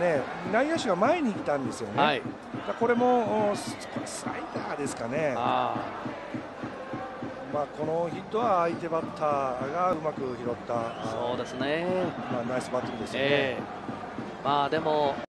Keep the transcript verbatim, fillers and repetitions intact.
ね、内野手が前に来たんですよね。 はい、 これもスライダーですかね。あまあこのヒットは相手バッターがうまく拾った。 そうですね。 まあナイスバッティングですよね。 えー、まあでも